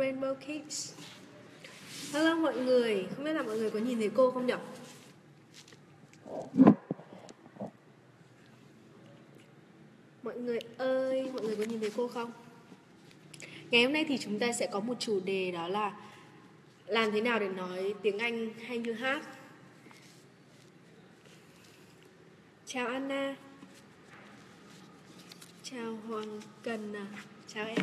Rainbow Kids. Hello mọi người, không biết là mọi người có nhìn thấy cô không nhỉ? Mọi người ơi, mọi người có nhìn thấy cô không? Ngày hôm nay thì chúng ta sẽ có một chủ đề, đó là làm thế nào để nói tiếng Anh hay như hát. Chào Anna. Chào Hoàng Cần à. Chào em.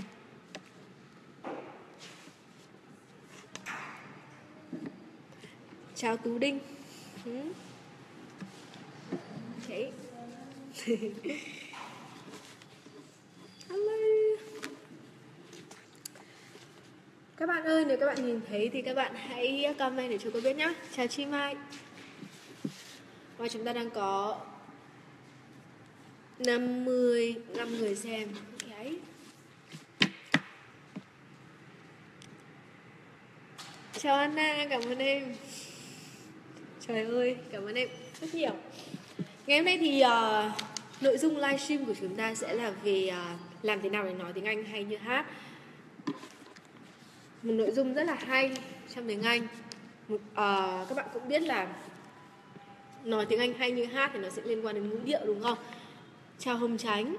Chào Tú Đinh. Okay. Hello. Các bạn ơi, nếu các bạn nhìn thấy thì các bạn hãy comment để cho cô biết nhé. Chào Chi Mai. Và chúng ta đang có 55 người xem. Okay. Chào Anna, cảm ơn em. Trời ơi, cảm ơn em rất nhiều. Ngày hôm nay thì nội dung livestream của chúng ta sẽ là về làm thế nào để nói tiếng Anh hay như hát. Một nội dung rất là hay trong tiếng Anh. Các bạn cũng biết là nói tiếng Anh hay như hát thì nó sẽ liên quan đến ngữ điệu, đúng không? Chào Hồng Chánh.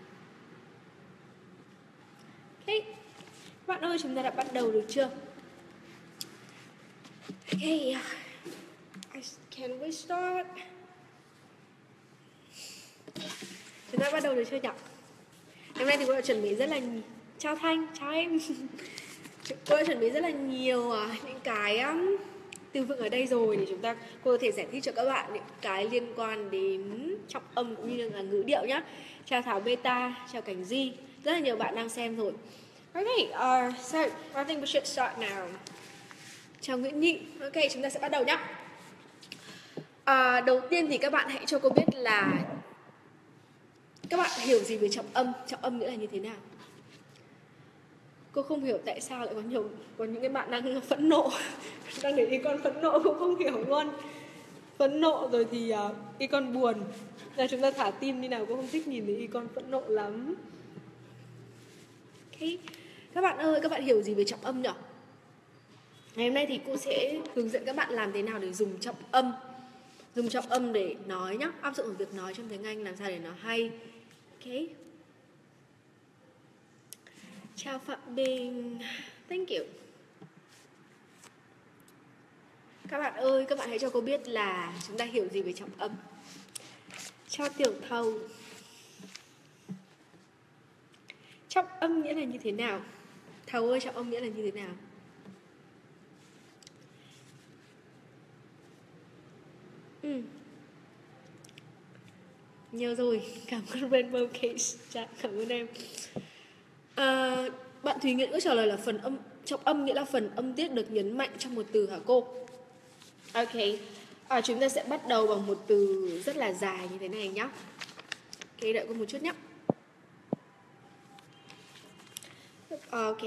Okay. Các bạn ơi, chúng ta đã bắt đầu được chưa? Okay. Can we start? Chúng ta bắt đầu được chưa nhỉ? Hôm nay thì cô đã chuẩn bị rất là... Chào Thanh, chào em. Cô đã chuẩn bị rất là nhiều những cái từ vựng ở đây rồi, để cô có thể giải thích cho các bạn những cái liên quan đến trọng âm cũng như là ngữ điệu nhé. Chào Thảo Beta, chào Cảnh Di. Rất là nhiều bạn đang xem rồi. Okay, so I think we should start now. Chào Nguyễn Nhị. Ok, chúng ta sẽ bắt đầu nhé. Đầu tiên thì các bạn hãy cho cô biết là các bạn hiểu gì về trọng âm? Trọng âm nghĩa là như thế nào? Cô không hiểu tại sao lại có những cái bạn đang phẫn nộ. Đang để icon phẫn nộ, cô không hiểu luôn. Phẫn nộ rồi thì icon buồn. Là chúng ta thả tim đi nào, cô không thích nhìn thấy icon phẫn nộ lắm. Ok, các bạn ơi, các bạn hiểu gì về trọng âm nhỉ? Ngày hôm nay thì cô sẽ hướng dẫn các bạn làm thế nào để dùng trọng âm. Dùng trọng âm để nói nhé, áp dụng ở việc nói trong tiếng Anh làm sao để nó hay. Ok. Chào Phạm Bình. Thank you. Các bạn ơi, các bạn hãy cho cô biết là chúng ta hiểu gì về trọng âm. Chào Tiểu Thầu. Trọng âm nghĩa là như thế nào? Thầu ơi, trọng âm nghĩa là như thế nào? Nhiều rồi, cảm ơn Rainbow Case. Cảm ơn em. Bạn Thùy Nguyễn có trả lời là trọng âm nghĩa là phần âm tiết được nhấn mạnh trong một từ hả cô? Ok, chúng ta sẽ bắt đầu bằng một từ rất là dài như thế này nhé. Ok, đợi cô một chút nhé. Ok.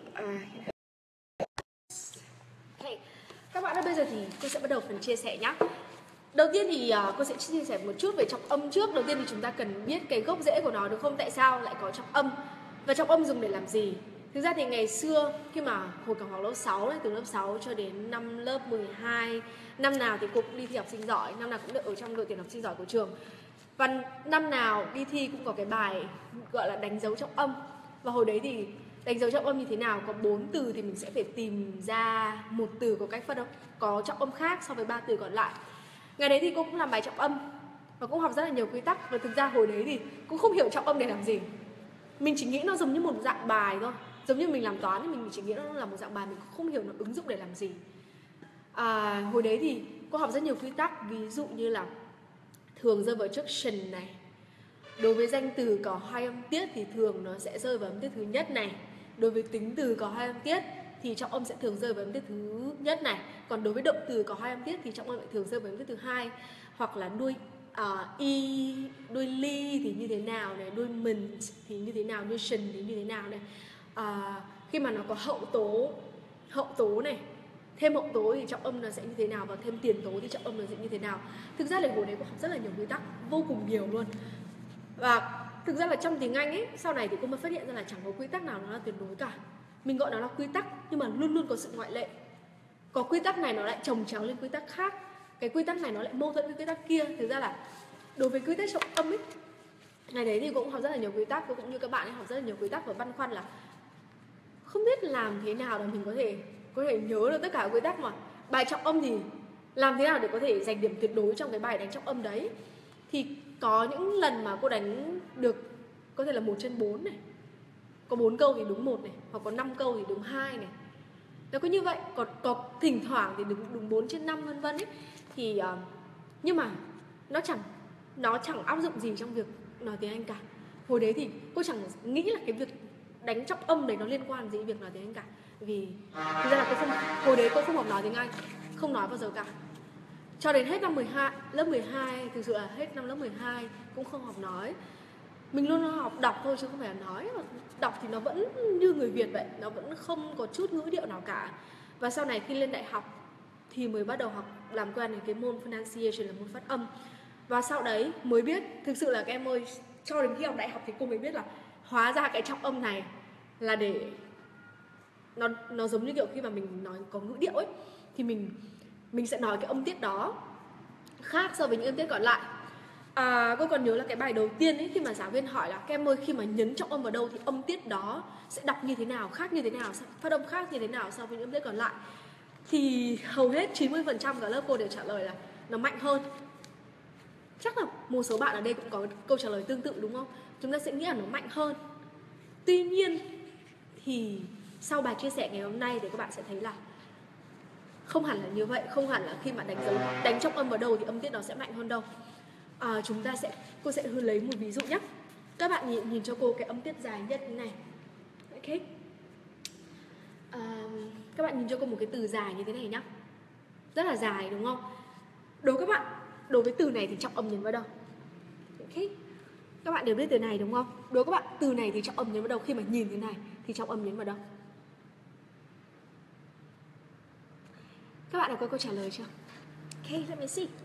Các bạn ơi, bây giờ thì cô sẽ bắt đầu phần chia sẻ nhé. Đầu tiên thì cô sẽ chia sẻ một chút về trọng âm trước. Đầu tiên thì chúng ta cần biết cái gốc rễ của nó, được không? Tại sao lại có trọng âm? Và trọng âm dùng để làm gì? Thực ra thì ngày xưa khi mà hồi còn học lớp 6 ấy, từ lớp 6 cho đến năm lớp 12, năm nào thì cô cũng đi thi học sinh giỏi, năm nào cũng được ở trong đội tuyển học sinh giỏi của trường. Và năm nào đi thi cũng có cái bài gọi là đánh dấu trọng âm. Và hồi đấy thì đánh dấu trọng âm như thế nào? Có 4 từ thì mình sẽ phải tìm ra một từ có cách phát âm có trọng âm khác so với 3 từ còn lại. Ngày đấy thì cô cũng làm bài trọng âm và cũng học rất là nhiều quy tắc. Và thực ra hồi đấy thì cũng không hiểu trọng âm để làm gì. Mình chỉ nghĩ nó giống như một dạng bài thôi. Giống như mình làm toán thì mình chỉ nghĩ nó là một dạng bài, mình cũng không hiểu nó ứng dụng để làm gì. Hồi đấy thì cô học rất nhiều quy tắc. Ví dụ như là thường rơi vào traction này. Đối với danh từ có 2 âm tiết thì thường nó sẽ rơi vào âm tiết thứ nhất này. Đối với tính từ có 2 âm tiết thì trọng âm sẽ thường rơi vào âm tiết thứ nhất này. Còn đối với động từ có 2 âm tiết thì trọng âm lại thường rơi vào âm tiết thứ hai. Hoặc là đuôi đuôi ly thì như thế nào này, đuôi mình thì như thế nào, đuôi shin thì như thế nào này. Khi mà nó có hậu tố này, thêm hậu tố thì trọng âm nó sẽ như thế nào, và thêm tiền tố thì trọng âm nó sẽ như thế nào. Thực ra là hồi đấy cô học rất là nhiều quy tắc, vô cùng nhiều luôn. Và thực ra là trong tiếng Anh ấy, sau này thì cô mới phát hiện ra là chẳng có quy tắc nào nó là tuyệt đối cả. Mình gọi nó là quy tắc, nhưng mà luôn luôn có sự ngoại lệ. Có quy tắc này nó lại chồng chéo lên quy tắc khác, cái quy tắc này nó lại mâu thuẫn với quy tắc kia. Thực ra là đối với quy tắc trọng âm ấy, ngày đấy thì cũng học rất là nhiều quy tắc, cũng như các bạn ấy học rất là nhiều quy tắc và băn khoăn là không biết làm thế nào để mình có thể nhớ được tất cả quy tắc. Mà bài trọng âm thì làm thế nào để có thể giành điểm tuyệt đối trong cái bài đánh trọng âm đấy. Thì có những lần mà cô đánh được có thể là 1/4 này, có 4 câu thì đúng 1 này, hoặc có 5 câu thì đúng 2 này. Nó có như vậy, có thỉnh thoảng thì đúng 4/5 vân vân ấy. Thì nhưng mà nó chẳng áp dụng gì trong việc nói tiếng Anh cả. Hồi đấy thì cô chẳng nghĩ là cái việc đánh trọng âm đấy nó liên quan gì việc nói tiếng Anh cả. Vì thực ra là hồi đấy cô không học nói tiếng Anh, không nói bao giờ cả. Cho đến hết năm 12, lớp 12, thực sự là hết năm lớp 12 cũng không học nói. Mình luôn học đọc thôi chứ không phải là nói. Đọc thì nó vẫn như người Việt vậy, nó vẫn không có chút ngữ điệu nào cả. Và sau này khi lên đại học thì mới bắt đầu học làm quen với cái môn pronunciation là môn phát âm. Và sau đấy mới biết, thực sự là các em ơi, cho đến khi học đại học thì cô mới biết là hóa ra cái trọng âm này là để nó giống như kiểu khi mà mình nói có ngữ điệu ấy, thì mình sẽ nói cái âm tiết đó khác so với những âm tiết còn lại. Cô còn nhớ là cái bài đầu tiên ấy, khi mà giáo viên hỏi là các em ơi, khi mà nhấn trọng âm vào đâu thì âm tiết đó sẽ đọc như thế nào, khác như thế nào, phát âm khác như thế nào so với những âm tiết còn lại. Thì hầu hết 90% cả lớp cô đều trả lời là nó mạnh hơn. Chắc là một số bạn ở đây cũng có câu trả lời tương tự đúng không? Chúng ta sẽ nghĩ là nó mạnh hơn. Tuy nhiên thì sau bài chia sẻ ngày hôm nay thì các bạn sẽ thấy là không hẳn là như vậy, không hẳn là khi mà đánh trọng âm vào đầu thì âm tiết nó sẽ mạnh hơn đâu. Cô sẽ lấy một ví dụ nhé. Các bạn nhìn cho cô cái âm tiết dài nhất như này. Ok. Các bạn nhìn cho cô một cái từ dài như thế này nhá. Rất là dài đúng không? Đối với từ này thì trọng âm nhấn vào đâu? Ok. Các bạn đều biết từ này đúng không? Đối với các bạn, từ này thì trọng âm nhấn vào đâu? Khi mà nhìn thế này thì trọng âm nhấn vào đâu? Các bạn đã có câu trả lời chưa? Ok, let me see.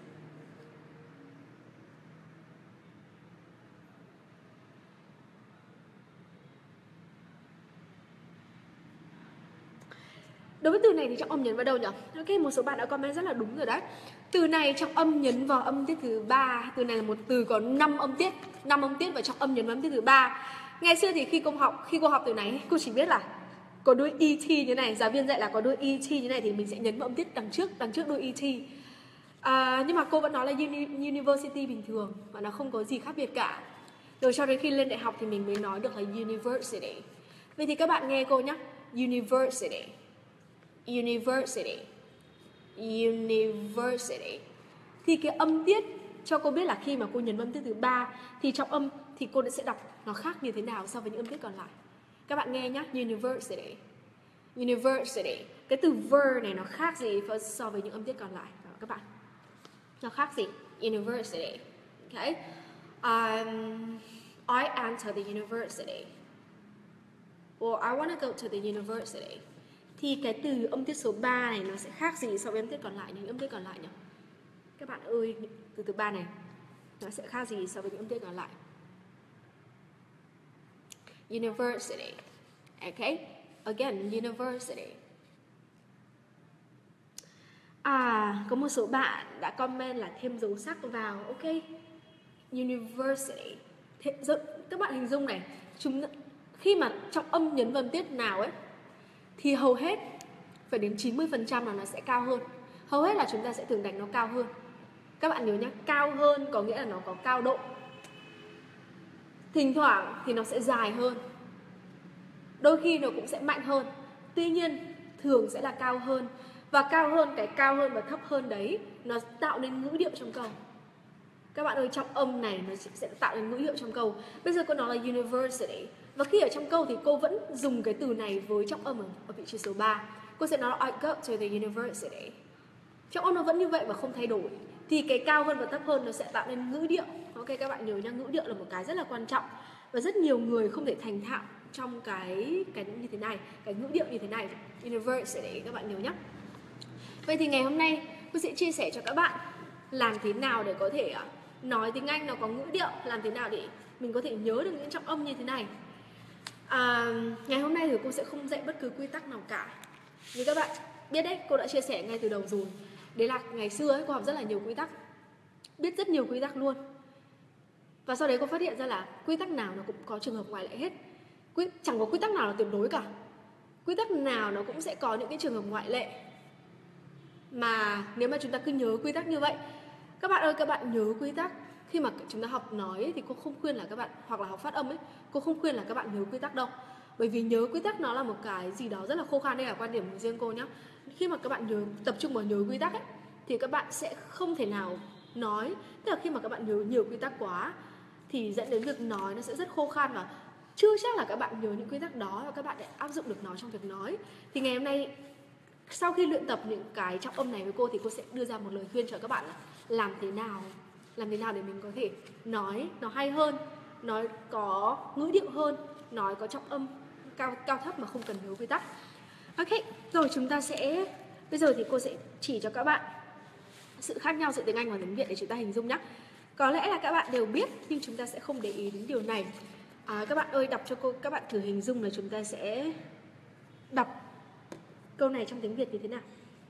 Đối với từ này thì trọng âm nhấn vào đâu nhỉ? Ok, một số bạn đã comment rất là đúng rồi đấy. Từ này trọng âm nhấn vào âm tiết thứ 3. Từ này là một từ có 5 âm tiết và trọng âm nhấn vào âm tiết thứ 3. Ngày xưa thì khi cô học từ này, cô chỉ biết là có đuôi ET như này, giáo viên dạy là có đuôi ET như này thì mình sẽ nhấn vào âm tiết đằng trước đuôi ET. Nhưng mà cô vẫn nói là university bình thường và nó không có gì khác biệt cả. Rồi cho đến khi lên đại học thì mình mới nói được là university. Vậy thì các bạn nghe cô nhé. University. Thì cái âm tiết cho cô biết là khi mà cô nhấn âm tiết thứ 3 thì trọng âm thì cô sẽ đọc nó khác như thế nào so với những âm tiết còn lại. Các bạn nghe nhé. University. Cái từ ver này nó khác gì so với những âm tiết còn lại các bạn? Nó khác gì? University. Okay. I enter the university. Or I want to go to the university. Thì cái từ âm tiết số 3 này nó sẽ khác gì so với âm tiết còn lại, những âm tiết còn lại nhỉ? Các bạn ơi, từ thứ 3 này nó sẽ khác gì so với những âm tiết còn lại? University. Okay. Again, university. Có một số bạn đã comment là thêm dấu sắc vào. Ok. University. Các bạn hình dung này, khi mà trọng âm nhấn vào âm tiết nào ấy thì hầu hết phải đến 90% là nó sẽ cao hơn. Hầu hết là chúng ta sẽ thường đánh nó cao hơn. Các bạn nhớ nhé, cao hơn có nghĩa là nó có cao độ. Thỉnh thoảng thì nó sẽ dài hơn. Đôi khi nó cũng sẽ mạnh hơn. Tuy nhiên thường sẽ là cao hơn. Và cái cao hơn và thấp hơn đấy nó tạo nên ngữ điệu trong câu. Các bạn ơi, trọng âm này nó sẽ tạo nên ngữ điệu trong câu. Bây giờ cô nói là university. Và khi ở trong câu thì cô vẫn dùng cái từ này với trọng âm ở vị trí số 3. Cô sẽ nói là I go to the university. Trọng âm nó vẫn như vậy và không thay đổi. Thì cái cao hơn và thấp hơn nó sẽ tạo nên ngữ điệu. Ok, các bạn nhớ nha, ngữ điệu là một cái rất là quan trọng. Và rất nhiều người không thể thành thạo trong cái như thế này, cái ngữ điệu như thế này. University, các bạn nhớ nhé. Vậy thì ngày hôm nay cô sẽ chia sẻ cho các bạn làm thế nào để có thể nói tiếng Anh nó có ngữ điệu, làm thế nào để mình có thể nhớ được những trọng âm như thế này. Ngày hôm nay thì cô sẽ không dạy bất cứ quy tắc nào cả. Như các bạn biết đấy, cô đã chia sẻ ngay từ đầu rồi. Đấy là ngày xưa ấy, cô học rất là nhiều quy tắc, biết rất nhiều quy tắc luôn. Và sau đấy cô phát hiện ra là quy tắc nào nó cũng có trường hợp ngoại lệ hết. Chẳng có quy tắc nào là tuyệt đối cả. Quy tắc nào nó cũng sẽ có những cái trường hợp ngoại lệ. Mà nếu mà chúng ta cứ nhớ quy tắc như vậy, các bạn ơi, các bạn nhớ quy tắc. Khi mà chúng ta học nói ấy, thì cô không khuyên là các bạn, hoặc là học phát âm ấy, cô không khuyên là các bạn nhớ quy tắc đâu. Bởi vì nhớ quy tắc nó là một cái gì đó rất là khô khan. Đây là quan điểm của riêng cô nhé. Khi mà các bạn tập trung vào nhớ quy tắc ấy, thì các bạn sẽ không thể nào nói. Tức là khi mà các bạn nhớ nhiều quy tắc quá thì dẫn đến việc nói nó sẽ rất khô khan, và chưa chắc là các bạn nhớ những quy tắc đó và các bạn lại áp dụng được nó trong việc nói. Thì ngày hôm nay, sau khi luyện tập những cái trọng âm này với cô, thì cô sẽ đưa ra một lời khuyên cho các bạn là làm thế nào để mình có thể nói nó hay hơn, nói có ngữ điệu hơn, nói có trọng âm cao thấp mà không cần nhớ quy tắc. Ok, rồi chúng ta sẽ, bây giờ thì cô sẽ chỉ cho các bạn sự khác nhau giữa tiếng Anh và tiếng Việt để chúng ta hình dung nhé. Có lẽ là các bạn đều biết nhưng chúng ta sẽ không để ý đến điều này. Các bạn ơi, đọc cho cô, các bạn thử hình dung là chúng ta sẽ đọc câu này trong tiếng Việt như thế nào.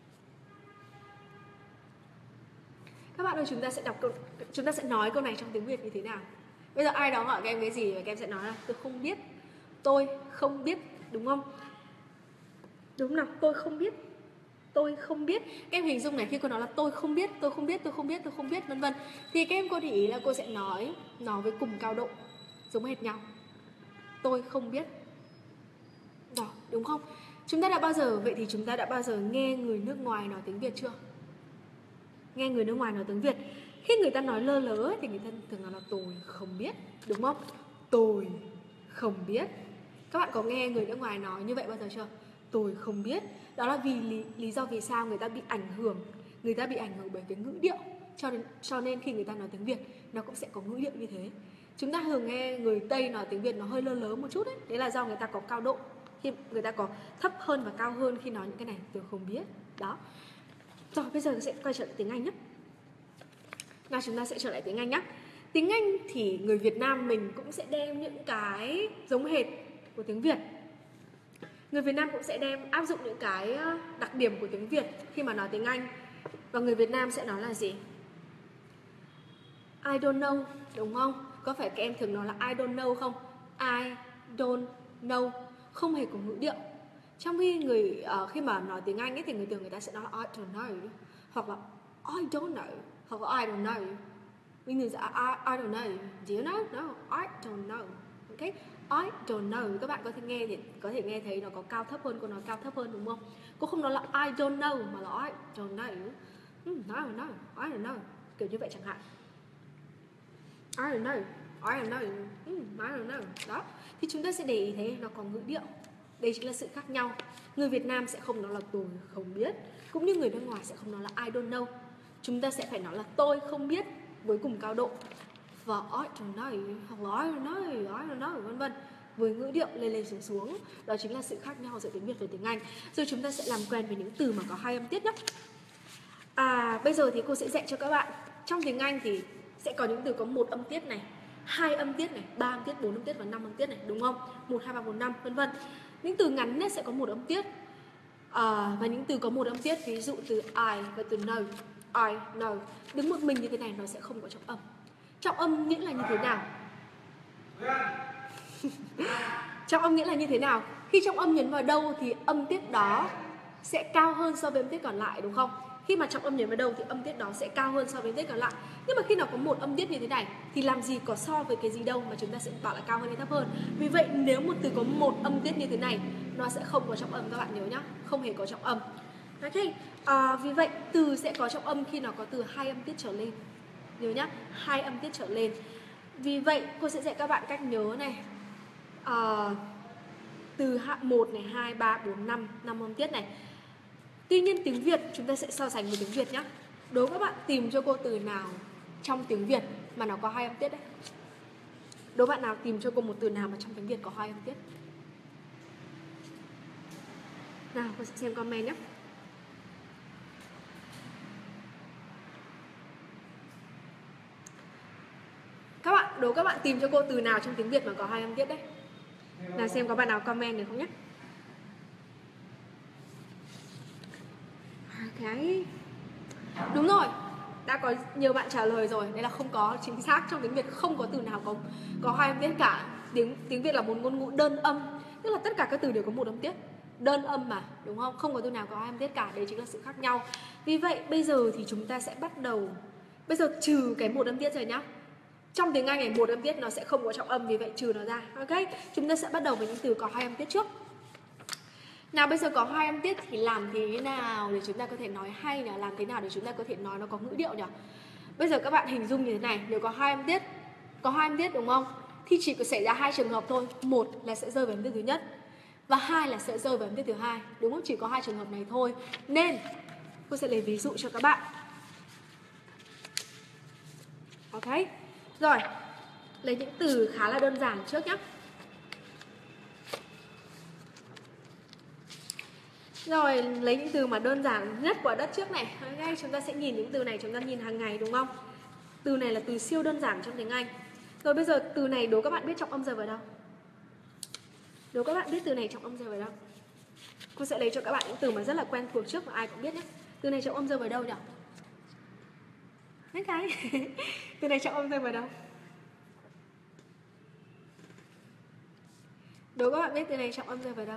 Các bạn ơi, chúng ta sẽ nói câu này trong tiếng Việt như thế nào. Bây giờ ai đó hỏi các em cái gì và các em sẽ nói là tôi không biết, đúng không? Đúng nào, tôi không biết. Các em hình dung này, khi cô nói là tôi không biết, vân vân, thì các em có để ý là cô sẽ nói nó với cùng cao độ, giống hệt nhau. Tôi không biết. Đó, đúng không? Chúng ta đã bao giờ nghe người nước ngoài nói tiếng Việt chưa? Nghe người nước ngoài nói tiếng Việt, khi người ta nói lơ lớ thì người ta thường nói là tôi không biết, đúng không? Tôi không biết. Các bạn có nghe người nước ngoài nói như vậy bao giờ chưa? Tôi không biết. Đó là vì lý do vì sao người ta bị ảnh hưởng bởi cái ngữ điệu, cho nên khi người ta nói tiếng Việt nó cũng sẽ có ngữ điệu như thế. Chúng ta thường nghe người Tây nói tiếng Việt nó hơi lơ lớ một chút ấy. Đấy là do người ta có cao độ, khi người ta có thấp hơn và cao hơn khi nói những cái này. Tôi không biết. Đó. Rồi bây giờ sẽ quay trở lại tiếng Anh nhé. Nào, chúng ta sẽ trở lại tiếng Anh nhé. Tiếng Anh thì người Việt Nam mình cũng sẽ đem những cái giống hệt của tiếng Việt. Người Việt Nam cũng sẽ áp dụng những cái đặc điểm của tiếng Việt khi mà nói tiếng Anh. Và người Việt Nam sẽ nói là gì? I don't know, đúng không? Có phải các em thường nói là I don't know không? I don't know, không hề có ngữ điệu. Trong khi khi mà nói tiếng Anh ấy, thì người ta sẽ nói là I don't know, hoặc là I don't know, hoặc là I don't know. Mình thường sẽ I don't know. Do you know? No, I don't know. Ok, I don't know. Các bạn có thể nghe thấy nó có cao thấp hơn, cô nói cao thấp hơn, đúng không? Cô không nói là I don't know mà là I don't know. I don't know. Kiểu như vậy chẳng hạn. I don't know. I don't know. Đó. Thì chúng ta sẽ để ý thấy nó có ngữ điệu. Đây chính là sự khác nhau. Người Việt Nam sẽ không nói là tôi không biết, cũng như người nước ngoài sẽ không nói là I don't know. Chúng ta sẽ phải nói là tôi không biết với cùng cao độ, và I don't know, hoặc là I don't know, vân vân, với ngữ điệu lên xuống. Đó chính là sự khác nhau giữa tiếng Việt và tiếng Anh. Rồi chúng ta sẽ làm quen với những từ mà có hai âm tiết nhé. Bây giờ thì cô sẽ dạy cho các bạn. Trong tiếng Anh thì sẽ có những từ có một âm tiết này, hai âm tiết này, ba âm tiết, bốn âm tiết và năm âm tiết này, đúng không? 1, 2, 3, 4, 5, vân vân. Những từ ngắn nhất sẽ có một âm tiết. Và những từ có một âm tiết, ví dụ từ I và từ know. I know đứng một mình như thế này, nó sẽ không có trọng âm. Trọng âm nghĩa là như thế nào? Trọng âm nghĩa là như thế nào? Khi trọng âm nhấn vào đâu thì âm tiết đó sẽ cao hơn so với âm tiết còn lại, đúng không? Khi mà trọng âm nhấn vào đâu thì âm tiết đó sẽ cao hơn so với âm tiết còn lại. Nhưng mà khi nào có một âm tiết như thế này thì làm gì có so với cái gì đâu mà chúng ta sẽ bảo là cao hơn hay thấp hơn. Vì vậy nếu một từ có một âm tiết như thế này, nó sẽ không có trọng âm, các bạn nhớ nhá, không hề có trọng âm. Ok, vì vậy từ sẽ có trọng âm khi nó có từ hai âm tiết trở lên. Nhớ nhá, hai âm tiết trở lên. Vì vậy cô sẽ dạy các bạn cách nhớ này. Từ 1 này, 2, 3, 4, 5, 5 âm tiết này. Tuy nhiên tiếng Việt chúng ta sẽ so sánh với tiếng Việt nhé. Đố các bạn tìm cho cô từ nào trong tiếng Việt mà nó có hai âm tiết đấy. Đố bạn nào tìm cho cô một từ nào mà trong tiếng Việt có hai âm tiết. Nào, cô sẽ xem comment nhé. Đố các bạn tìm cho cô từ nào trong tiếng Việt mà có hai âm tiết đấy. Nào xem có bạn nào comment được không nhé. Cái đúng rồi, đã có nhiều bạn trả lời rồi, đấy là không có, chính xác, trong tiếng Việt không có từ nào có hai âm tiết cả. Tiếng Việt là một ngôn ngữ đơn âm, tức là tất cả các từ đều có một âm tiết, đơn âm mà, đúng không? Không có từ nào có hai âm tiết cả, đấy chính là sự khác nhau. Vì vậy bây giờ thì chúng ta sẽ bắt đầu, bây giờ trừ cái một âm tiết rồi nhá. Trong tiếng Anh này một âm tiết nó sẽ không có trọng âm, vì vậy trừ nó ra. Ok, chúng ta sẽ bắt đầu với những từ có hai âm tiết trước. Nào bây giờ có hai âm tiết thì làm thế nào để chúng ta có thể nói hay nhỉ? Làm thế nào để chúng ta có thể nói nó có ngữ điệu nhỉ? Bây giờ các bạn hình dung như thế này, nếu có hai âm tiết đúng không? Thì chỉ có xảy ra hai trường hợp thôi. Một là sẽ rơi vào âm tiết thứ nhất và hai là sẽ rơi vào âm tiết thứ hai, đúng không? Chỉ có hai trường hợp này thôi. Nên cô sẽ lấy ví dụ cho các bạn. Ok. Rồi, lấy những từ khá là đơn giản trước nhé. Rồi, lấy những từ mà đơn giản nhất của đất trước này. Okay, chúng ta sẽ nhìn những từ này, chúng ta nhìn hàng ngày đúng không? Từ này là từ siêu đơn giản trong tiếng Anh. Rồi bây giờ từ này đố các bạn biết trọng âm rơi vào đâu? Đố các bạn biết từ này trọng âm rơi vào đâu? Cô sẽ lấy cho các bạn những từ mà rất là quen thuộc trước mà ai cũng biết nhé. Từ này trọng âm rơi vào đâu nhỉ? Mấy cái từ này trọng âm rơi vào đâu? Đố các bạn biết từ này trọng âm rơi vào đâu?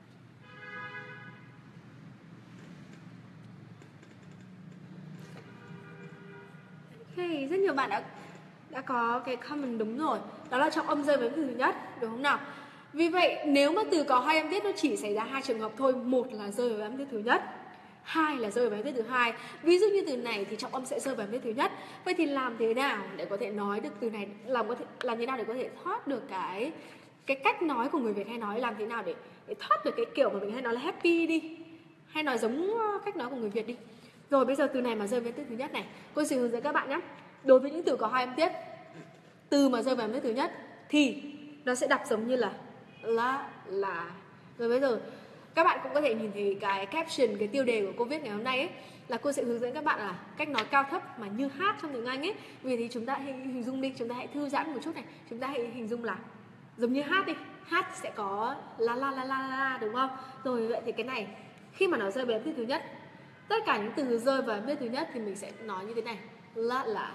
Okay, rất nhiều bạn đã có cái comment đúng rồi. Đó là trọng âm rơi vào từ thứ nhất, đúng không nào? Vì vậy nếu mà từ có hai âm tiết nó chỉ xảy ra hai trường hợp thôi. Một là rơi vào âm tiết thứ nhất, hai là rơi vào âm tiết thứ hai. Ví dụ như từ này thì trọng âm sẽ rơi vào âm tiết thứ nhất. Vậy thì làm thế nào để có thể nói được từ này, làm thế nào để có thể thoát được cái cách nói của người Việt hay nói, làm thế nào để thoát được cái kiểu mà mình hay nói là happy đi, hay nói giống cách nói của người Việt đi. Rồi bây giờ từ này mà rơi vào âm tiết thứ nhất này, cô sẽ hướng dẫn các bạn nhé. Đối với những từ có hai âm tiết, từ mà rơi vào âm tiết thứ nhất thì nó sẽ đọc giống như là là. Rồi bây giờ các bạn cũng có thể nhìn thấy cái caption, cái tiêu đề của cô viết ngày hôm nay ấy, là cô sẽ hướng dẫn các bạn là cách nói cao thấp mà như hát trong tiếng Anh ấy. Vì thì chúng ta hãy hình dung đi, chúng ta hãy thư giãn một chút này, chúng ta hãy hình dung là giống như hát đi, hát sẽ có la đúng không? Rồi vậy thì cái này khi mà nó rơi vào âm tiết thứ nhất, tất cả những từ rơi vào âm tiết thứ nhất thì mình sẽ nói như thế này, là.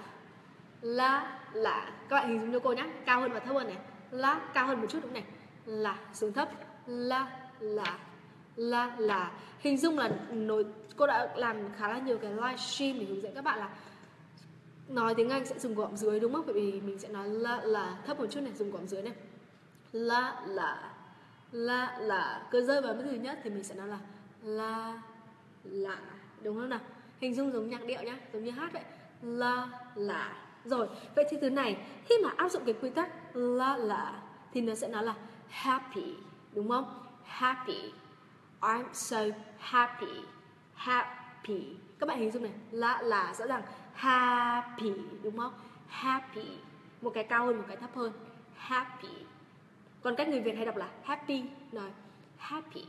Các bạn hình dung cho cô nhé, cao hơn và thấp hơn này, la cao hơn một chút đúng này, là xuống thấp, là. Hình dung là cô đã làm khá là nhiều cái livestream để hướng dẫn các bạn là nói tiếng Anh sẽ dùng gọng dưới đúng không? Vậy vì mình sẽ nói là thấp một chút này, dùng gọng dưới này, là. Cứ rơi vào cái thứ nhất thì mình sẽ nói là đúng không nào? Hình dung giống nhạc điệu nhá, giống như hát vậy, là. Rồi, vậy thì từ này khi mà áp dụng cái quy tắc là thì nó sẽ nói là happy, đúng không? Happy. I'm so happy. Các bạn hình dung này, là rõ ràng happy, đúng không? Happy. Một cái cao hơn, một cái thấp hơn. Happy. Còn cách người Việt hay đọc là happy. Rồi, happy.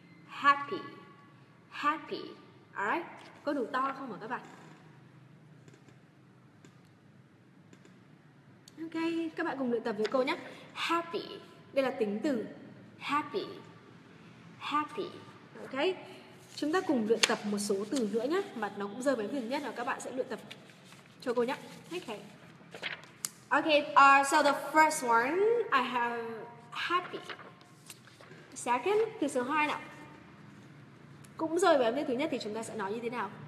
Alright. Có đủ to không hả các bạn? Ok, các bạn cùng luyện tập với cô nhé. Happy. Đây là tính từ happy. Ok. Chúng ta cùng luyện tập một số từ nữa nhé, mà nó cũng rơi vào từ nhất là các bạn sẽ luyện tập cho cô nhé. Okay, so the first one I have happy. Second, từ số 2 nào. Cũng rơi vào thứ nhất thì chúng ta sẽ nói như thế nào?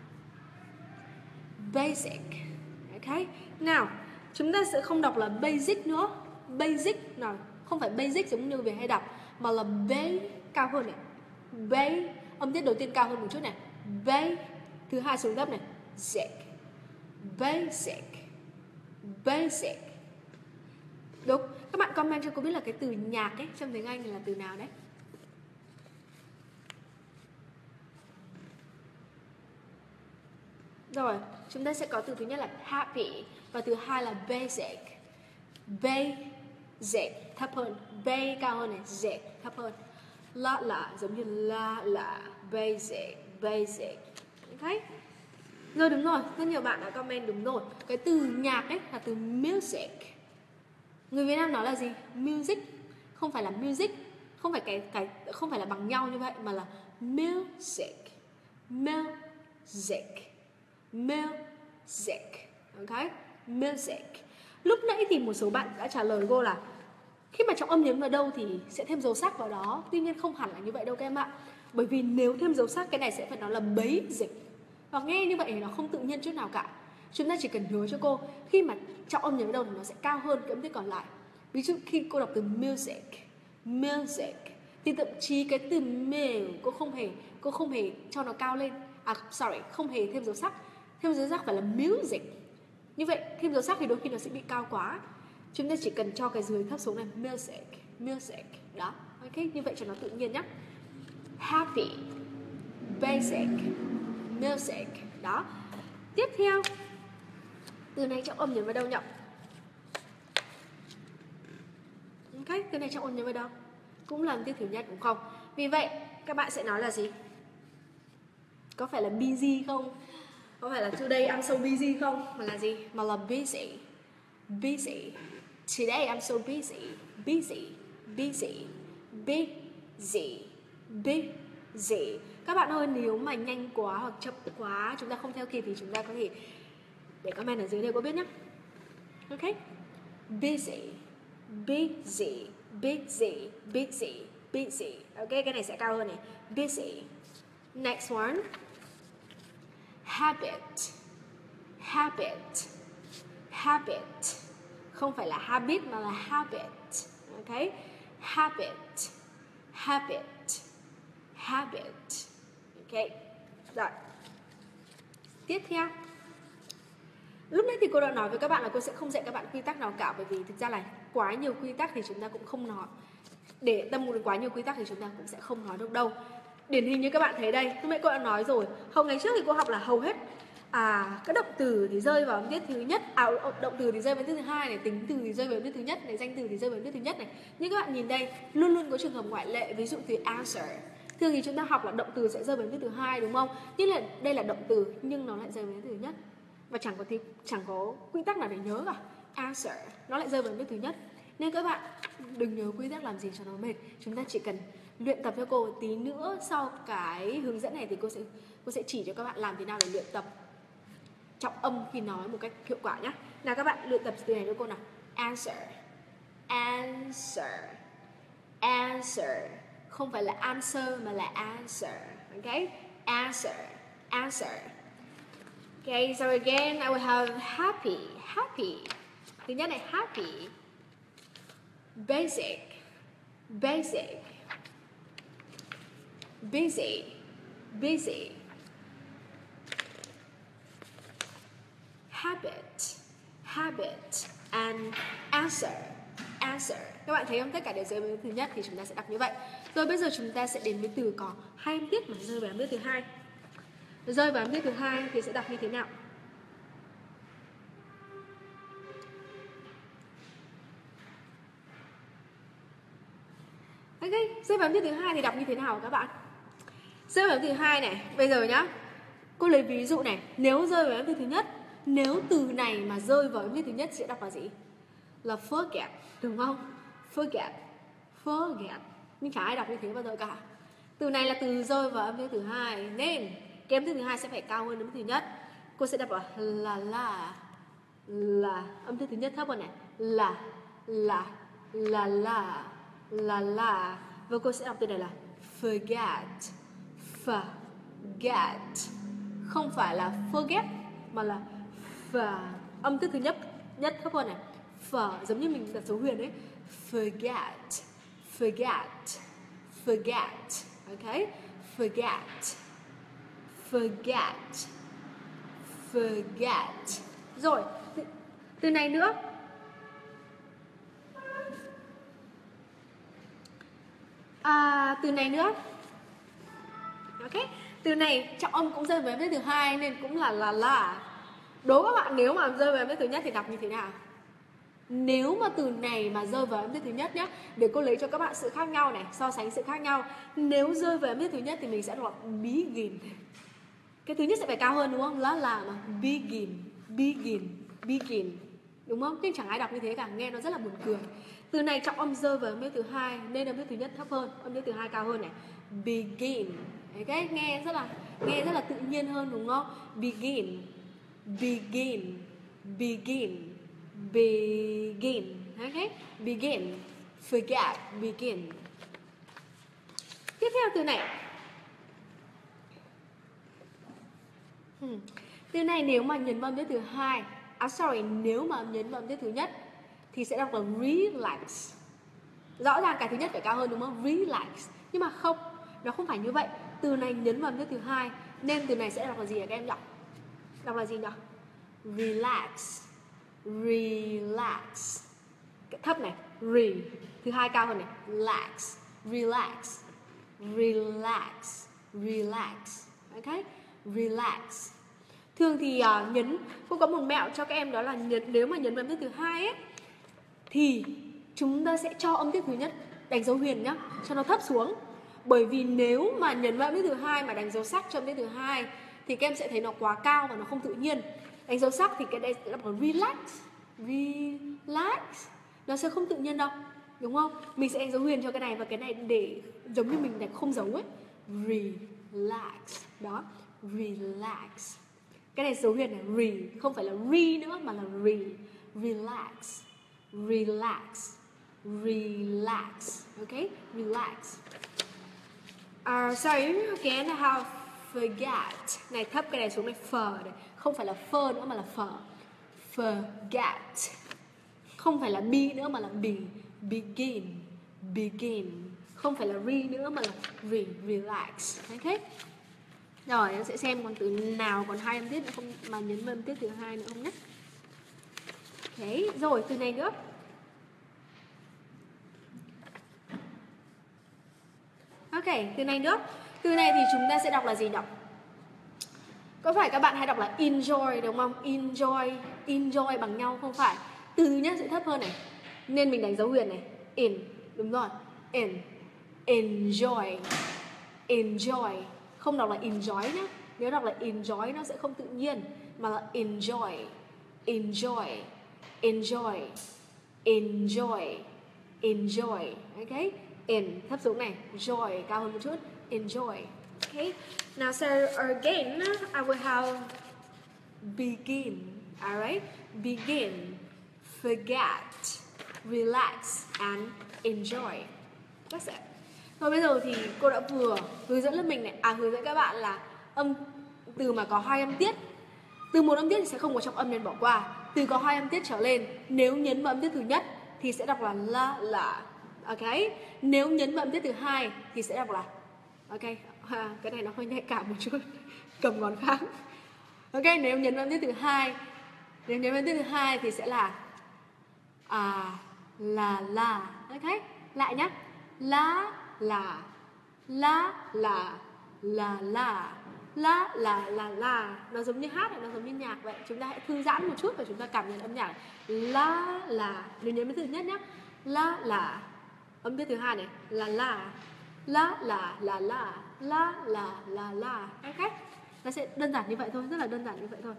Basic. Ok. Nào, chúng ta sẽ không đọc là basic nữa. Basic nào, không phải basic giống như về hay đọc, mà là cao hơn này. Âm tiết đầu tiên cao hơn một chút này. Thứ hai xuống thấp này. Basic. Đúng. Các bạn comment cho cô biết là cái từ nhạc ấy trong tiếng Anh là từ nào đấy? Rồi, chúng ta sẽ có từ thứ nhất là happy và thứ hai là basic. Thấp hơn, cao hơn này, thấp hơn. Là giống như là basic. Ok. Rồi đúng rồi, rất nhiều bạn đã comment đúng rồi. Cái từ nhạc ấy là từ music. Người Việt Nam nói là gì? Music. không phải là music, không phải không phải là bằng nhau như vậy, mà là music, music, music, ok, music. Lúc nãy thì một số bạn đã trả lời cô là khi mà trọng âm nhấn vào đâu thì sẽ thêm dấu sắc vào đó. Tuy nhiên không hẳn là như vậy đâu các em ạ. Bởi vì nếu thêm dấu sắc, cái này sẽ phải nói là basic, và nghe như vậy thì nó không tự nhiên chút nào cả. Chúng ta chỉ cần nhớ cho cô, khi mà trọng âm nhấn vào đâu thì nó sẽ cao hơn cái âm tiết còn lại. Ví dụ khi cô đọc từ music, music, thì thậm chí cái từ male cô không hề cho nó cao lên. Không hề thêm dấu sắc. Thêm dấu sắc phải là music. Như vậy thêm dấu sắc thì đôi khi nó sẽ bị cao quá. Chúng ta chỉ cần cho cái dưới thấp xuống này, music, music. Đó, ok, như vậy cho nó tự nhiên nhé. Happy, basic, music. Đó. Tiếp theo, từ này trọng âm nhấn vào đâu nhỉ? Ok, từ này trọng âm nhấn vào đâu? Cũng là âm tiết thứ nhất đúng không? Vì vậy các bạn sẽ nói là gì? Có phải là busy không? Có phải là today I'm so busy không? Mà là gì? Mà là busy. Busy. Today I'm so busy. Busy. Busy. Busy. Busy. Các bạn ơi, nếu mà nhanh quá hoặc chậm quá, chúng ta không theo kịp thì chúng ta có thể để comment ở dưới đây cô biết nhé. Ok? Busy. Busy. Busy. Busy. Busy. Ok, cái này sẽ cao hơn này. Busy. Next one. Habit. Habit. Habit. Không phải là habit mà là habit. Ok? Habit. Habit. Habit. Ok. Rồi. Tiếp theo. Lúc nãy thì cô đã nói với các bạn là cô sẽ không dạy các bạn quy tắc nào cả, bởi vì thực ra là quá nhiều quy tắc thì chúng ta cũng không nói. Để tâm đến quá nhiều quy tắc thì chúng ta cũng sẽ không nói được đâu. Điển hình như các bạn thấy đây, lúc nãy cô đã nói rồi. Ngày trước thì cô học là hầu hết các động từ thì rơi vào âm tiết thứ nhất, động từ thì rơi vào âm tiết thứ hai này, tính từ thì rơi vào âm tiết thứ nhất này, danh từ thì rơi vào âm tiết thứ nhất này. Nhưng các bạn nhìn đây, luôn luôn có trường hợp ngoại lệ, ví dụ từ answer. Thường thì chúng ta học là động từ sẽ rơi vào âm tiết thứ hai đúng không? Nhưng là đây là động từ nhưng nó lại rơi vào âm tiết thứ nhất. Và chẳng có quy tắc nào để nhớ cả. Answer nó lại rơi vào âm tiết thứ nhất. Nên các bạn đừng nhớ quy tắc làm gì cho nó mệt. Chúng ta chỉ cần luyện tập cho cô tí nữa. Sau cái hướng dẫn này thì cô sẽ chỉ cho các bạn làm thế nào để luyện tập trọng âm khi nói một cách hiệu quả nhé. Nào các bạn luyện tập từ này cho cô nào. Answer. Answer. Answer. Không phải là answer mà là answer. Ok? Answer. Answer. Okay, so again I will have happy. Happy. Thứ nhất này, happy. Basic. Basic. Busy. Busy. Habit. Habit. And answer. Answer. Các bạn thấy không? Tất cả đều rơi vào thứ nhất thì chúng ta sẽ đọc như vậy. Rồi bây giờ chúng ta sẽ đến với từ có hai âm tiết mà rơi vào âm tiết thứ hai. Rơi vào âm tiết thứ hai thì sẽ đọc như thế nào? Ok, rơi vào âm tiết thứ hai thì đọc như thế nào các bạn? Rơi vào âm tiết thứ hai này, bây giờ nhá. Cô lấy ví dụ này, nếu rơi vào âm tiết thứ nhất, nếu từ này mà rơi vào âm tiết thứ nhất sẽ đọc là gì? Là forget, đúng không? Forget. Forget. Nhưng chả ai đọc như thế bao giờ cả. Từ này là từ rơi vào âm tiết thứ hai nên cái âm tiết thứ hai sẽ phải cao hơn âm tiết thứ nhất. Cô sẽ đọc là âm tiết thứ nhất thấp hơn này, là và cô sẽ đọc từ này là forget. Forget. Không phải là forget mà là âm tiết thứ nhất thấp hơn này. Giống như mình đặt dấu huyền ấy. Forget. Forget. Forget. Ok? Forget. Forget. Forget. Rồi, từ này nữa. Từ này nữa. Ok? Từ này trọng âm cũng rơi vào âm tiết thứ hai nên cũng là. Đố các bạn nếu mà rơi vào âm tiết thứ nhất thì đọc như thế nào? Nếu mà từ này mà rơi vào âm tiết thứ nhất nhé, để cô lấy cho các bạn sự khác nhau này, so sánh sự khác nhau. Nếu rơi vào âm tiết thứ nhất thì mình sẽ đọc begin. Cái thứ nhất sẽ phải cao hơn đúng không? Là mà begin. Begin. Begin. đúng không? Nhưng chẳng ai đọc như thế cả, nghe nó rất là buồn cười. Từ này trọng âm rơi vào âm tiết thứ hai nên âm tiết thứ nhất thấp hơn, âm tiết thứ hai cao hơn này. Begin, okay? Nghe rất là tự nhiên hơn đúng không? Begin, begin, begin, begin, okay? Begin, forget, begin. Tiếp theo từ này. Từ này nếu mà nhấn vào âm tiết thứ hai, nếu mà nhấn vào âm tiết thứ nhất thì sẽ đọc là relax. Rõ ràng cái thứ nhất phải cao hơn đúng không? Relax. Nhưng mà không, nó không phải như vậy. Từ này nhấn vào âm tiết thứ hai nên từ này sẽ đọc là gì hả các em nhỉ? Đọc là gì nhỉ? Relax. Relax. Thấp này, thứ hai cao hơn này, relax. Relax. Relax. Relax. Okay? Relax. Thường thì cô có một mẹo cho các em, đó là nếu mà nhấn vào âm tiết thứ hai ấy thì chúng ta sẽ cho âm tiết thứ nhất đánh dấu huyền nhá, cho nó thấp xuống. Bởi vì nếu mà nhấn vào âm tiết thứ hai mà đánh dấu sắc cho âm tiết thứ hai thì các em sẽ thấy nó quá cao và nó không tự nhiên. Đánh dấu sắc thì cái đây sẽ là relax. Relax. Nó sẽ không tự nhiên đâu, đúng không? Mình sẽ đánh dấu huyền cho cái này và cái này để giống như mình đánh không dấu ấy. Relax. Đó, relax. Cái này dấu huyền là không phải là nữa mà là relax. Relax. Relax. Okay? Relax. Sorry, again I have forget. Này thấp cái này xuống này, phở này. Không phải là phơ nữa mà là phở. Forget. Không phải là be nữa mà là begin. Begin. Không phải là nữa mà là relax. Okay? Rồi, em sẽ xem còn từ nào còn hai âm tiết nữa không, mà nhấn vào âm tiết thứ hai nữa không nhé. Đấy, rồi từ này nữa. Ok, từ này nữa. Từ này thì chúng ta sẽ đọc là gì nhỉ? Có phải các bạn hay đọc là enjoy đúng không? Enjoy bằng nhau không phải. Từ nhất sẽ thấp hơn này. Nên mình đánh dấu huyền này. Đúng rồi. Enjoy. Không đọc là enjoy nhé. Nếu đọc là enjoy nó sẽ không tự nhiên, mà là enjoy. Okay? Thấp xuống này, joy cao hơn một chút. Enjoy. Okay? Now so again I will have begin. Alright? Begin, forget, relax and enjoy. That's it. Rồi bây giờ thì cô đã vừa hướng dẫn lớp mình này, hướng dẫn các bạn là từ mà có hai âm tiết. Từ một âm tiết thì sẽ không có trọng âm nên bỏ qua. Từ có hai âm tiết trở lên, nếu nhấn vào âm tiết thứ nhất thì sẽ đọc là la. Ok? Nếu nhấn vào âm tiết thứ hai thì sẽ đọc là ok. Cái này nó hơi nhạy cảm một chút. Cầm ngón khác. Ok, nếu nhấn vào âm tiết thứ hai, thì sẽ là la. Ok? Lại nhá. La nó giống như hát, nó giống như nhạc vậy. Chúng ta hãy thư giãn một chút và chúng ta cảm nhận âm nhạc. La. Nếu nhấn vào thứ nhất nhá. La. Âm tiết thứ hai này la. La. Ok? Nó sẽ đơn giản như vậy thôi, rất là đơn giản như vậy thôi.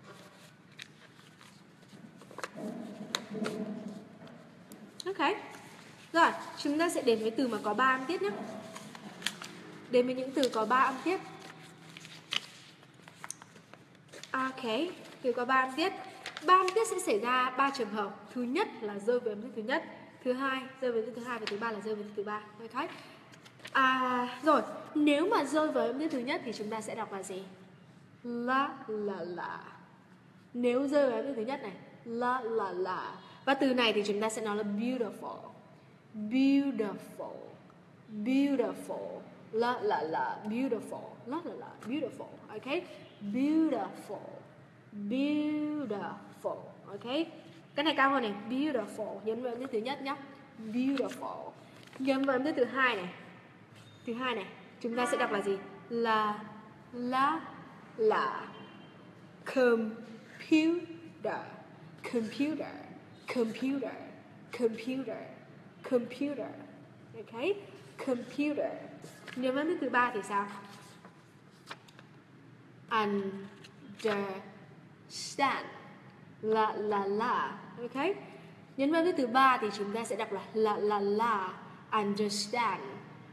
Ok. Rồi, chúng ta sẽ đến với từ mà có 3 âm tiết nhé. Đến với những từ có 3 âm tiết. Ok, từ có 3 âm tiết. 3 âm tiết sẽ xảy ra 3 trường hợp. Thứ nhất là rơi với âm tiết thứ nhất, thứ hai rơi với âm tiết thứ hai và thứ ba là rơi với âm tiết thứ ba. Ok. Rồi, nếu mà rơi với âm tiết thứ nhất thì chúng ta sẽ đọc là gì? La. Nếu rơi với âm tiết thứ nhất này, la. Và từ này thì chúng ta sẽ nói là beautiful. La, beautiful. La, beautiful. Okay? Beautiful. Okay? Cái này cao hơn này, beautiful. Nhấn vào âm tiết thứ nhất nhé. Beautiful. Nhấn vào âm tiết thứ hai này. Chúng ta sẽ đọc là gì? La. Computer. Okay? Computer. Nếu mà thứ ba thì sao? Understand. la. Ok. Nhấn vào âm tiết thứ ba thì chúng ta sẽ đọc là la. Understand.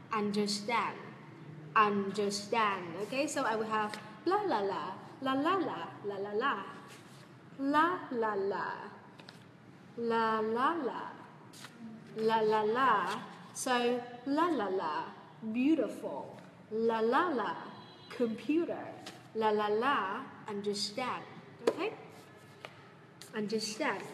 Okay, so I will have la la la, la la la, la la la, la la la, la la la, la la la. So la la la, beautiful. La la la, computer. La la la, understand. Okay? Understand.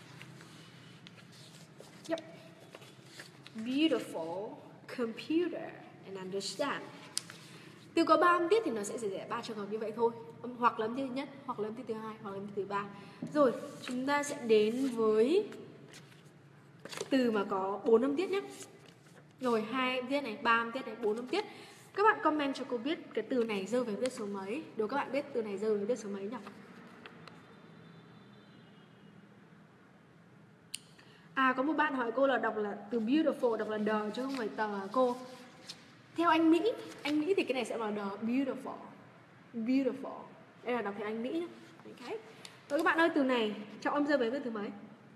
Yep. Beautiful, computer, and understand. Từ có 3 âm tiết thì nó sẽ xảy ra 3 trường hợp như vậy thôi. Hoặc là âm tiết thứ nhất, hoặc là âm tiết thứ hai, hoặc là âm tiết thứ ba. Rồi, chúng ta sẽ đến với từ mà có 4 âm tiết nhé. Rồi 2 âm tiết này, 3 âm tiết này, 4 âm tiết. Các bạn comment cho cô biết cái từ này rơi về âm tiết số mấy. Đố các bạn biết từ này rơi về âm tiết số mấy nhỉ? Có một bạn hỏi cô là đọc là từ beautiful đọc là the chứ không phải tờ cô. Theo anh Mỹ thì cái này sẽ là the beautiful. Đây là đọc theo anh Mỹ nhé. Okay. Rồi các bạn ơi, từ này trọng âm rơi về với từ mấy?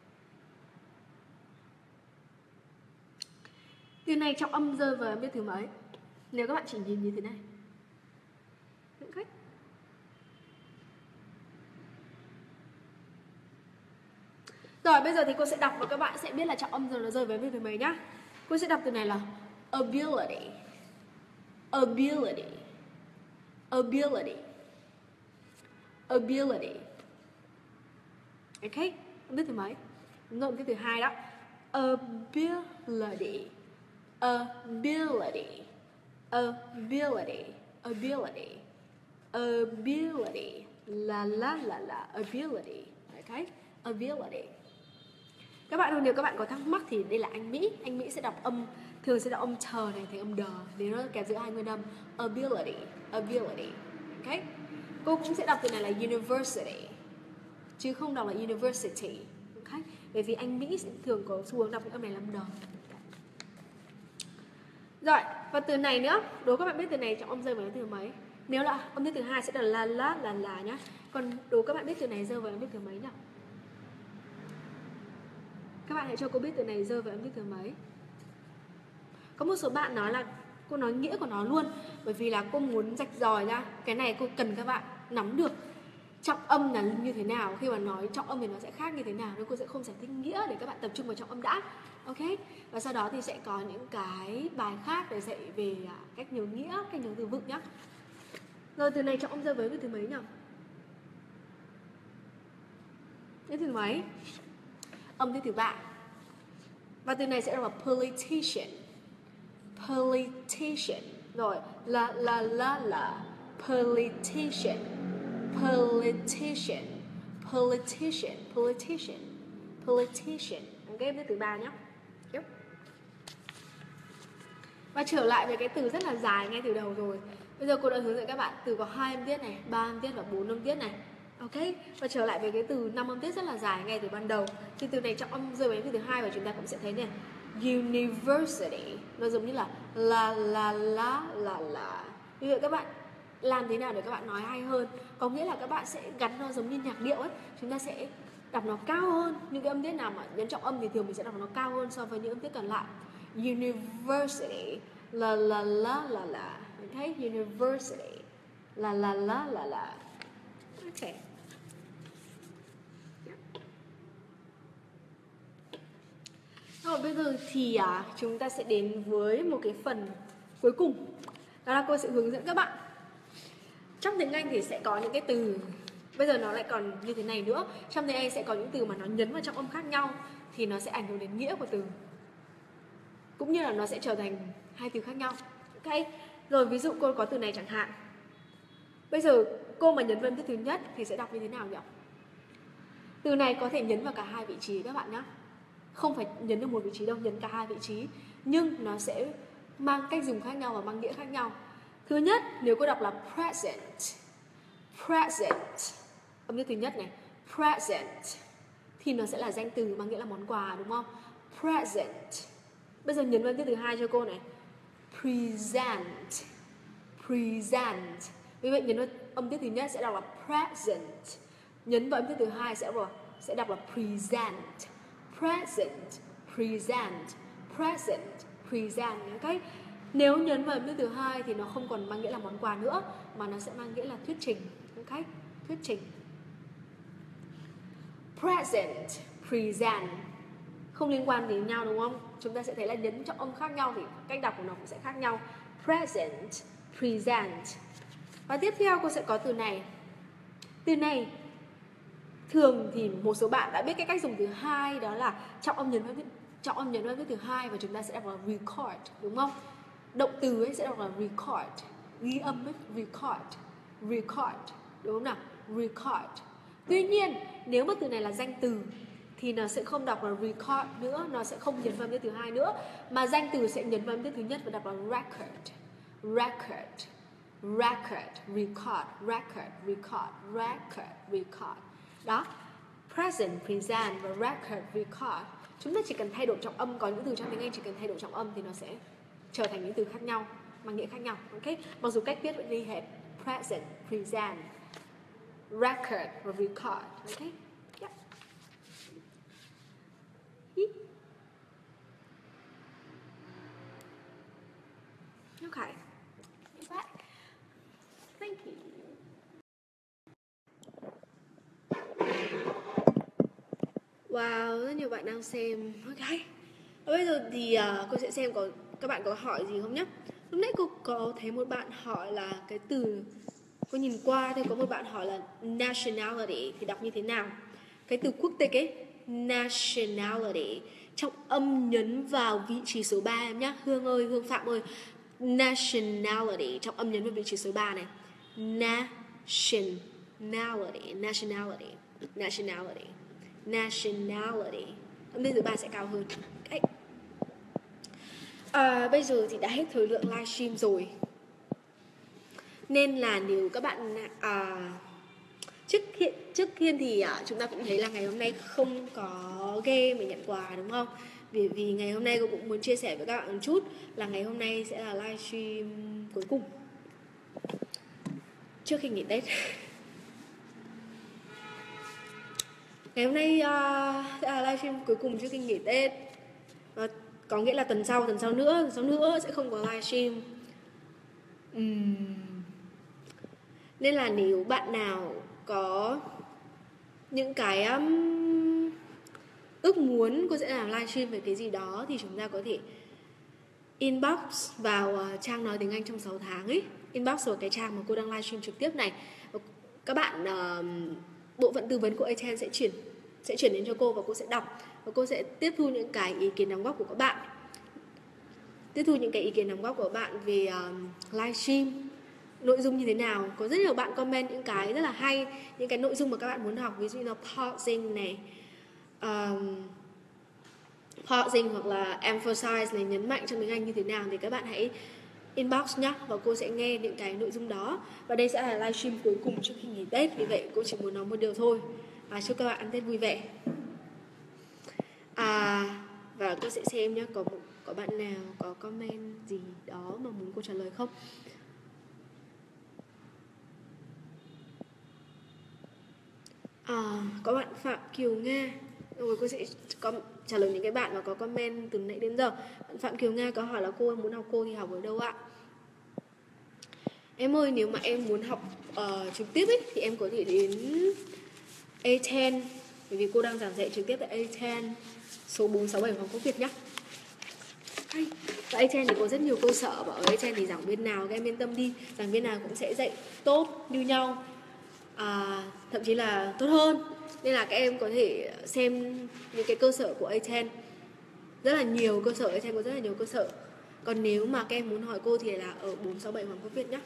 Từ này trọng âm rơi về với từ mấy? Nếu các bạn chỉ nhìn như thế này. Okay. Rồi bây giờ thì cô sẽ đọc và các bạn sẽ biết là trọng âm giờ nó rơi với từ mấy nhá. Cô sẽ đọc từ này là ability. Ok, âm tiết thứ mấy? Đúng rồi, âm tiết thứ hai đó. Ability. La la la la, ability. Ok, ability. Các bạn ơi, nếu các bạn có thắc mắc thì đây là anh Mỹ sẽ đọc âm, thường sẽ đọc âm thờ này thành âm đờ để nó kẹp giữa hai nguyên âm. Ability. Ok. Cô cũng sẽ đọc từ này là university chứ không đọc là university. Ok. Bởi vì anh Mỹ sẽ thường có xu hướng đọc cái âm này là âm đờ. Rồi, và từ này nữa, đố các bạn biết từ này trọng âm rơi vào từ mấy? Nếu là âm tiết thứ hai sẽ là la nhá. Còn đố các bạn biết từ này rơi vào âm tiết thứ mấy nhỉ? Các bạn hãy cho cô biết từ này rơi vào âm tiết thứ mấy. Có một số bạn nói là cô nói nghĩa của nó luôn, bởi vì là cô muốn rạch ròi ra. Cái này cô cần các bạn nắm được trọng âm là như thế nào. Khi mà nói trọng âm thì nó sẽ khác như thế nào, nên cô sẽ không giải thích nghĩa để các bạn tập trung vào trọng âm đã. Ok. Và sau đó thì sẽ có những cái bài khác để dạy về cách nhớ nghĩa, cách nhớ từ vựng nhá. Rồi từ này trọng âm rơi với từ mấy nhỉ? Cái từ mấy? Âm tiết thứ ba. Và từ này sẽ là politician. Rồi la politician. Ok, cái từ ba nhé. Yep. Và trở lại với cái từ rất là dài ngay từ đầu rồi. Bây giờ cô đã hướng dẫn các bạn từ có 2 âm tiết này, 3 âm tiết và 4 âm tiết này. Ok, và trở lại với cái từ 5 âm tiết rất là dài ngay từ ban đầu. Thì từ này trọng âm rơi vào cái từ thứ hai và chúng ta cũng sẽ thấy này, university, nó giống như là la. Như vậy các bạn làm thế nào để các bạn nói hay hơn? Có nghĩa là các bạn sẽ gắn nó giống như nhạc điệu ấy, chúng ta sẽ đọc nó cao hơn. Những cái âm tiết nào mà nhấn trọng âm thì thường mình sẽ đọc nó cao hơn so với những âm tiết còn lại. University, la. Okay, university, la. Okay. Rồi bây giờ thì chúng ta sẽ đến với một cái phần cuối cùng. Đó là cô sẽ hướng dẫn các bạn. Trong tiếng Anh thì sẽ có những cái từ, bây giờ nó lại còn như thế này nữa. Trong tiếng Anh sẽ có những từ mà nó nhấn vào trọng âm khác nhau thì nó sẽ ảnh hưởng đến nghĩa của từ, cũng như là nó sẽ trở thành hai từ khác nhau. Ok. Rồi ví dụ cô có từ này chẳng hạn. Bây giờ cô mà nhấn vào từ thứ nhất thì sẽ đọc như thế nào nhỉ? Từ này có thể nhấn vào cả hai vị trí các bạn nhé. Không phải nhấn được một vị trí đâu, nhấn cả hai vị trí. Nhưng nó sẽ mang cách dùng khác nhau và mang nghĩa khác nhau. Thứ nhất, nếu cô đọc là present, âm tiết thứ nhất này, present, thì nó sẽ là danh từ mang nghĩa là món quà, đúng không? Present. Bây giờ nhấn vào âm tiết thứ hai cho cô này, present. Vì vậy nhấn vào âm tiết thứ nhất sẽ đọc là present, nhấn vào âm tiết thứ hai sẽ là sẽ đọc là present. Present, present, present, present. Okay? Nếu nhấn vào âm tiết thứ hai thì nó không còn mang nghĩa là món quà nữa, mà nó sẽ mang nghĩa là thuyết trình. Okay? Thuyết trình. Present, present. Không liên quan đến nhau đúng không? Chúng ta sẽ thấy là nhấn trọng âm khác nhau thì cách đọc của nó cũng sẽ khác nhau. Present, present. Và tiếp theo cô sẽ có từ này. Từ này thường thì một số bạn đã biết cái cách dùng thứ hai, đó là trọng âm nhấn vào viết thứ hai và chúng ta sẽ đọc là record, đúng không? Động từ ấy sẽ đọc là record, ghi âm ấy, record, record, đúng không nào? Record. Tuy nhiên nếu mà từ này là danh từ thì nó sẽ không đọc là record nữa, nó sẽ không nhấn vào viết thứ hai nữa, mà danh từ sẽ nhấn vào viết thứ nhất và đọc là record, record, record, record, record, record, record, record. Đó, present, present và record, record. Chúng ta chỉ cần thay đổi trọng âm, có những từ trong tiếng Anh chỉ cần thay đổi trọng âm thì nó sẽ trở thành những từ khác nhau, mang nghĩa khác nhau. Ok, mặc dù cách viết vẫn đi hết. Present, present, record và record. Ok, yeah. Okay. Back. Thank you. Wow, rất nhiều bạn đang xem. Ok. Và bây giờ thì cô sẽ xem các bạn có hỏi gì không nhé. Lúc nãy cô có thấy một bạn hỏi là cái từ, cô nhìn qua thì có một bạn hỏi là nationality thì đọc như thế nào. Cái từ quốc tịch ấy, nationality, trọng âm nhấn vào vị trí số 3 em nhé. Hương ơi, Hương Phạm ơi, nationality, trọng âm nhấn vào vị trí số 3 này. Nationality, nationality, nationality, nationality. Âm tiết thứ 3 sẽ cao hơn. Okay. Bây giờ thì đã hết thời lượng livestream rồi, nên là nếu các bạn trước tiên thì chúng ta cũng thấy là ngày hôm nay không có game để nhận quà đúng không? Vì ngày hôm nay cô cũng muốn chia sẻ với các bạn một chút là ngày hôm nay sẽ là livestream cuối cùng trước khi nghỉ Tết. Ngày hôm nay sẽ là livestream cuối cùng trước khi nghỉ Tết. Và có nghĩa là tuần sau nữa sẽ không có livestream. Nên là nếu bạn nào có những cái ước muốn cô sẽ làm livestream về cái gì đó thì chúng ta có thể inbox vào trang nói tiếng Anh trong 6 tháng ấy, inbox vào cái trang mà cô đang livestream trực tiếp này. Các bạn bộ phận tư vấn của A10 sẽ chuyển đến cho cô và cô sẽ đọc và cô sẽ tiếp thu những cái ý kiến đóng góp của các bạn. Về livestream, nội dung như thế nào. Có rất nhiều bạn comment những cái rất là hay, những cái nội dung mà các bạn muốn học, ví dụ như là pausing này, pausing hoặc là emphasize này, nhấn mạnh trong tiếng Anh như thế nào thì các bạn hãy inbox nhé và cô sẽ nghe những cái nội dung đó. Và đây sẽ là livestream cuối cùng trước khi nghỉ Tết, vì vậy cô chỉ muốn nói một điều thôi, chúc các bạn ăn Tết vui vẻ. Và cô sẽ xem nhé, có bạn nào có comment gì đó mà muốn cô trả lời không? Có bạn Phạm Kiều Nga. Rồi cô sẽ trả lời những cái bạn mà có comment từ nãy đến giờ. Bạn Phạm Kiều Nga có hỏi là cô muốn học cô thì học ở đâu ạ? Em ơi, nếu mà em muốn học trực tiếp ấy, thì em có thể đến A10, bởi vì cô đang giảng dạy trực tiếp tại A10 số 467 Hoàng Quốc Việt nhé. Và A10 thì có rất nhiều cơ sở, và ở A10 thì giảng viên nào các em yên tâm đi, giảng viên nào cũng sẽ dạy tốt như nhau, thậm chí là tốt hơn. Nên là các em có thể xem những cái cơ sở của A10, rất là nhiều cơ sở, A10 có rất là nhiều cơ sở. Còn nếu mà các em muốn hỏi cô thì là ở 467 Hoàng Quốc Việt nhé.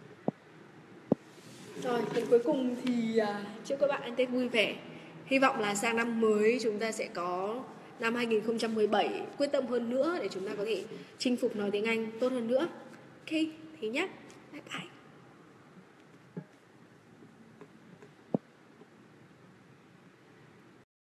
Rồi, đến cuối cùng thì chúc các bạn ăn Tết vui vẻ. Hy vọng là sang năm mới chúng ta sẽ có năm 2017 quyết tâm hơn nữa để chúng ta có thể chinh phục nói tiếng Anh tốt hơn nữa. Ok, thế nhé. Bye bye.